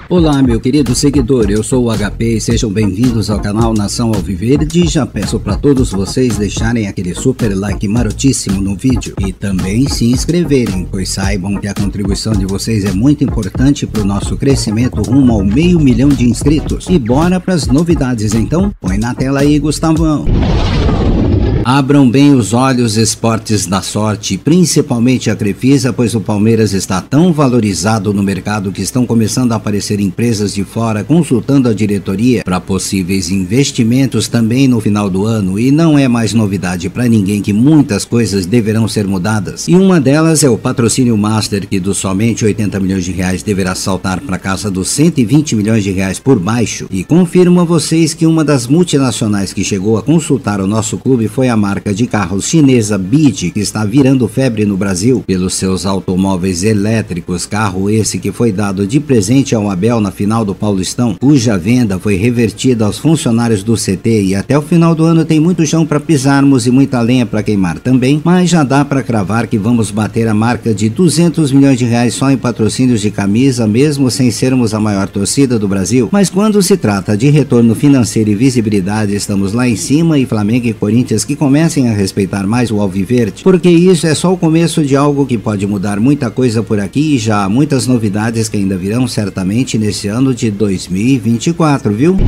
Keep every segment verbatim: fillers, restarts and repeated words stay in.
Olá, meu querido seguidor, eu sou o H P e sejam bem-vindos ao canal Nação Alviverde. Já peço para todos vocês deixarem aquele super like marotíssimo no vídeo e também se inscreverem, pois saibam que a contribuição de vocês é muito importante para o nosso crescimento rumo ao meio milhão de inscritos. E bora para as novidades então? Põe na tela aí, Gustavão! Abram bem os olhos, esportes da sorte, principalmente a Crefisa, pois o Palmeiras está tão valorizado no mercado que estão começando a aparecer empresas de fora consultando a diretoria para possíveis investimentos também no final do ano, e não é mais novidade para ninguém que muitas coisas deverão ser mudadas. E uma delas é o patrocínio Master, que dos somente oitenta milhões de reais deverá saltar para casa dos cento e vinte milhões de reais por baixo. E confirmo a vocês que uma das multinacionais que chegou a consultar o nosso clube foi a marca de carros chinesa B Y D, que está virando febre no Brasil pelos seus automóveis elétricos, carro esse que foi dado de presente ao Abel na final do Paulistão, cuja venda foi revertida aos funcionários do C T, e até o final do ano tem muito chão para pisarmos e muita lenha para queimar também, mas já dá para cravar que vamos bater a marca de duzentos milhões de reais só em patrocínios de camisa, mesmo sem sermos a maior torcida do Brasil. Mas quando se trata de retorno financeiro e visibilidade, estamos lá em cima, e Flamengo e Corinthians que comecem a respeitar mais o Alviverde, porque isso é só o começo de algo que pode mudar muita coisa por aqui, e já há muitas novidades que ainda virão certamente nesse ano de dois mil e vinte e quatro, viu?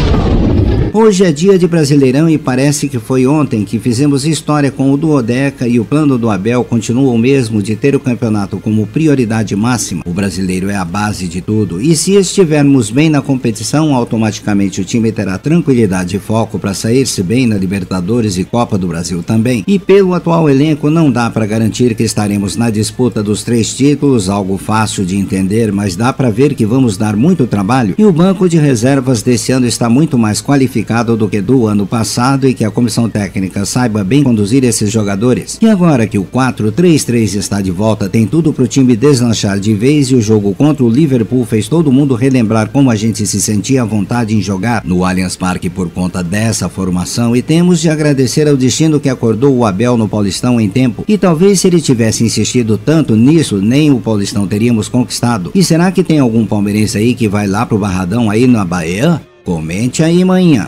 Hoje é dia de Brasileirão e parece que foi ontem que fizemos história com o Duodeca, e o plano do Abel continua o mesmo de ter o campeonato como prioridade máxima. O brasileiro é a base de tudo, e se estivermos bem na competição, automaticamente o time terá tranquilidade e foco para sair-se bem na Libertadores e Copa do Brasil também. E pelo atual elenco não dá para garantir que estaremos na disputa dos três títulos, algo fácil de entender, mas dá para ver que vamos dar muito trabalho, e o banco de reservas desse ano está muito mais qualificado do que do ano passado, e que a comissão técnica saiba bem conduzir esses jogadores. E agora que o quatro três três está de volta, tem tudo pro time deslanchar de vez, e o jogo contra o Liverpool fez todo mundo relembrar como a gente se sentia à vontade em jogar no Allianz Parque por conta dessa formação, e temos de agradecer ao destino que acordou o Abel no Paulistão em tempo, e talvez se ele tivesse insistido tanto nisso, nem o Paulistão teríamos conquistado. E será que tem algum palmeirense aí que vai lá pro Barradão aí na Bahia? Comente aí, manhã.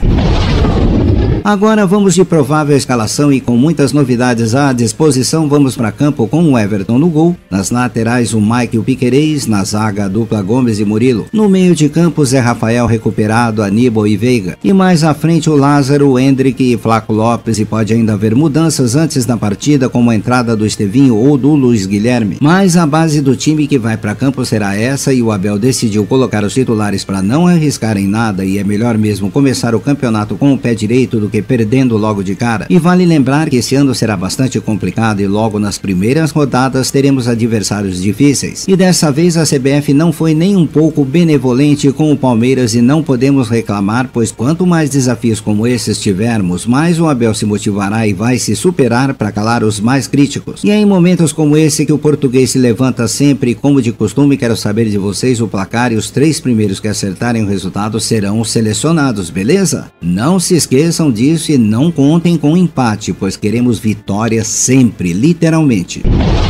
Agora vamos de provável escalação, e com muitas novidades à disposição, vamos para campo com o Everton no gol, nas laterais o Mike e o Piquerez, na zaga a dupla Gomes e Murilo, no meio de campo Zé Rafael recuperado, Aníbal e Veiga, e mais à frente o Lázaro, o Hendrick e Flaco Lopes, e pode ainda haver mudanças antes da partida, como a entrada do Estevinho ou do Luiz Guilherme, mas a base do time que vai para campo será essa, e o Abel decidiu colocar os titulares para não arriscar em nada, e é melhor mesmo começar o campeonato com o pé direito do que perdendo logo de cara. E vale lembrar que esse ano será bastante complicado, e logo nas primeiras rodadas teremos adversários difíceis. E dessa vez a C B F não foi nem um pouco benevolente com o Palmeiras, e não podemos reclamar, pois quanto mais desafios como esses tivermos, mais o Abel se motivará e vai se superar para calar os mais críticos. E é em momentos como esse que o português se levanta sempre, e como de costume quero saber de vocês o placar, e os três primeiros que acertarem o resultado serão os selecionados, beleza? Não se esqueçam disso, e não contem com empate, pois queremos vitória sempre, literalmente.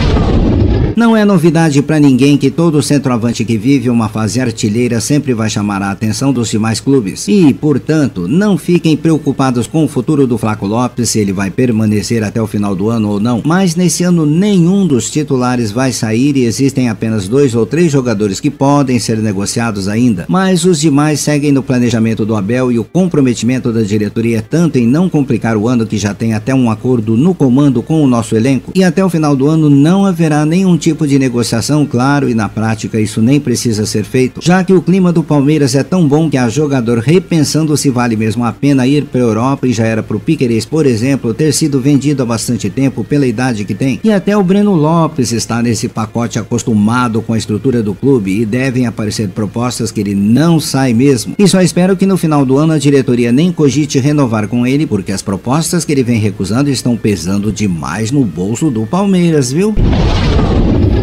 Não é novidade para ninguém que todo centroavante que vive uma fase artilheira sempre vai chamar a atenção dos demais clubes. E, portanto, não fiquem preocupados com o futuro do Flaco Lopes, se ele vai permanecer até o final do ano ou não. Mas nesse ano nenhum dos titulares vai sair, e existem apenas dois ou três jogadores que podem ser negociados ainda. Mas os demais seguem no planejamento do Abel, e o comprometimento da diretoria é tanto em não complicar o ano que já tem até um acordo no comando com o nosso elenco. E até o final do ano não haverá nenhum tipo de negociação, claro, e na prática isso nem precisa ser feito, já que o clima do Palmeiras é tão bom que há jogador repensando se vale mesmo a pena ir para a Europa, e já era pro Piquerez, por exemplo, ter sido vendido há bastante tempo pela idade que tem. E até o Breno Lopes está nesse pacote, acostumado com a estrutura do clube, e devem aparecer propostas que ele não sai mesmo. E só espero que no final do ano a diretoria nem cogite renovar com ele, porque as propostas que ele vem recusando estão pesando demais no bolso do Palmeiras, viu?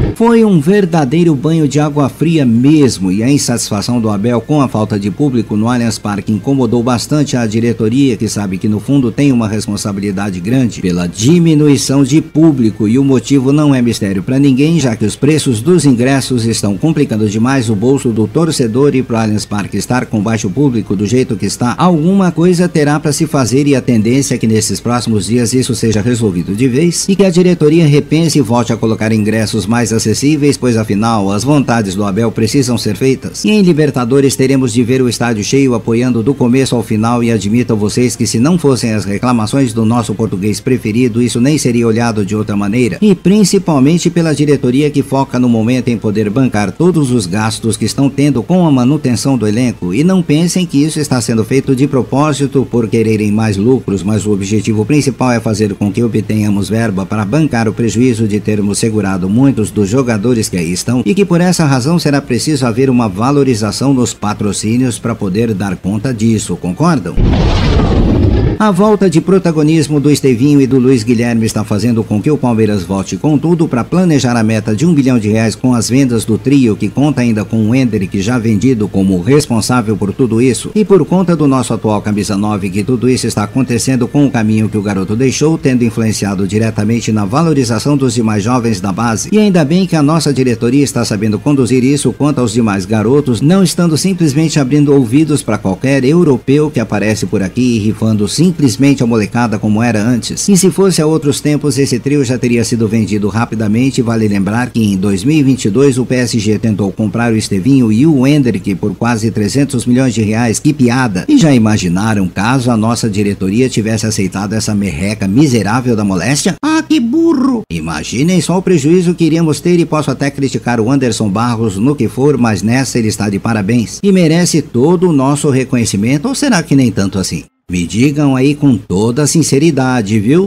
Foi um verdadeiro banho de água fria mesmo, e a insatisfação do Abel com a falta de público no Allianz Parque incomodou bastante a diretoria, que sabe que no fundo tem uma responsabilidade grande pela diminuição de público, e o motivo não é mistério para ninguém, já que os preços dos ingressos estão complicando demais o bolso do torcedor, e para o Allianz Parque estar com baixo público do jeito que está, alguma coisa terá para se fazer, e a tendência é que nesses próximos dias isso seja resolvido de vez e que a diretoria repense e volte a colocar ingressos mais acessíveis, pois afinal as vontades do Abel precisam ser feitas. E em Libertadores teremos de ver o estádio cheio apoiando do começo ao final, e admitam vocês que se não fossem as reclamações do nosso português preferido, isso nem seria olhado de outra maneira, e principalmente pela diretoria, que foca no momento em poder bancar todos os gastos que estão tendo com a manutenção do elenco. E não pensem que isso está sendo feito de propósito por quererem mais lucros, mas o objetivo principal é fazer com que obtenhamos verba para bancar o prejuízo de termos segurado muitos dos jogadores que aí estão, e que por essa razão será preciso haver uma valorização nos patrocínios para poder dar conta disso, concordam? A volta de protagonismo do Estevinho e do Luiz Guilherme está fazendo com que o Palmeiras volte com tudo para planejar a meta de um bilhão de reais com as vendas do trio, que conta ainda com o Hendrick já vendido como responsável por tudo isso, e por conta do nosso atual camisa nove, que tudo isso está acontecendo com o caminho que o garoto deixou, tendo influenciado diretamente na valorização dos demais jovens da base. E ainda bem que a nossa diretoria está sabendo conduzir isso quanto aos demais garotos, não estando simplesmente abrindo ouvidos para qualquer europeu que aparece por aqui e rifando sim simplesmente a molecada como era antes. E se fosse a outros tempos, esse trio já teria sido vendido rapidamente. Vale lembrar que em dois mil e vinte e dois o P S G tentou comprar o Estevinho e o Hendrick por quase trezentos milhões de reais. Que piada! E já imaginaram caso a nossa diretoria tivesse aceitado essa merreca miserável da moléstia? Ah, que burro! Imaginem só o prejuízo que iríamos ter, e posso até criticar o Anderson Barros no que for, mas nessa ele está de parabéns e merece todo o nosso reconhecimento, ou será que nem tanto assim? Me digam aí com toda a sinceridade, viu?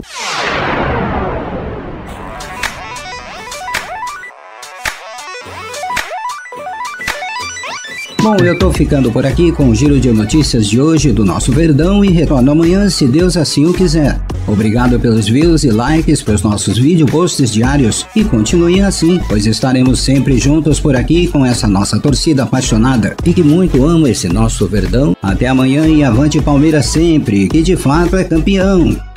Bom, eu tô ficando por aqui com o giro de notícias de hoje do nosso Verdão, e retorno amanhã, se Deus assim o quiser. Obrigado pelos views e likes pelos nossos vídeo posts diários, e continuem assim, pois estaremos sempre juntos por aqui com essa nossa torcida apaixonada e que muito ama esse nosso Verdão. Até amanhã e avante Palmeiras sempre, que de fato é campeão!